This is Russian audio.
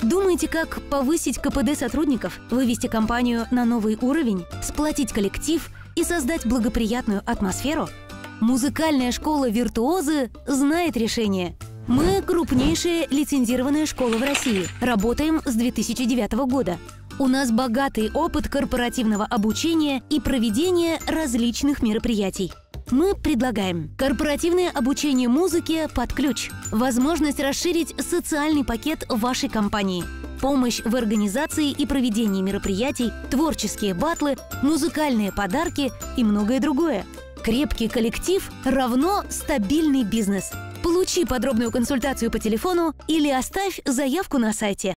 Думаете, как повысить КПД сотрудников, вывести компанию на новый уровень, сплотить коллектив и создать благоприятную атмосферу? Музыкальная школа «Виртуозы» знает решение. Мы крупнейшая лицензированная школа в России. Работаем с 2009 года. У нас богатый опыт корпоративного обучения и проведения различных мероприятий. Мы предлагаем корпоративное обучение музыке под ключ, возможность расширить социальный пакет вашей компании, помощь в организации и проведении мероприятий, творческие батлы, музыкальные подарки и многое другое. Крепкий коллектив равно стабильный бизнес. Получи подробную консультацию по телефону или оставь заявку на сайте.